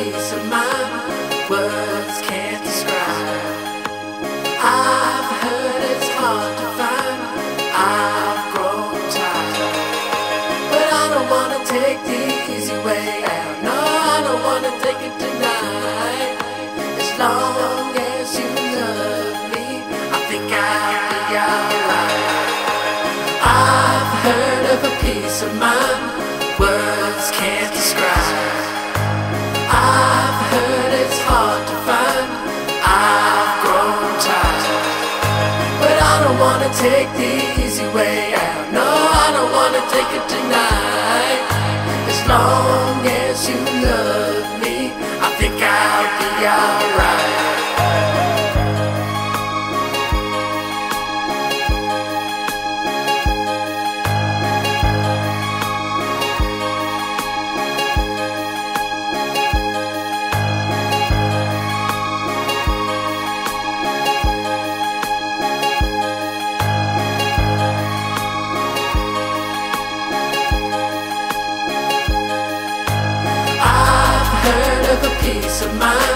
peace of mind words can't describe. I've heard it's hard to find. I've grown tired, but I don't wanna take the easy way out. No, I don't wanna take it tonight. As long as you love me, I think I'll be alright. I've heard of a peace of mind words can't describe. I've heard it's hard to find. I've grown tired, but I don't wanna take the easy way out. No, I don't wanna take it tonight. As long as you love me, I think I'll be alright. Peace of mind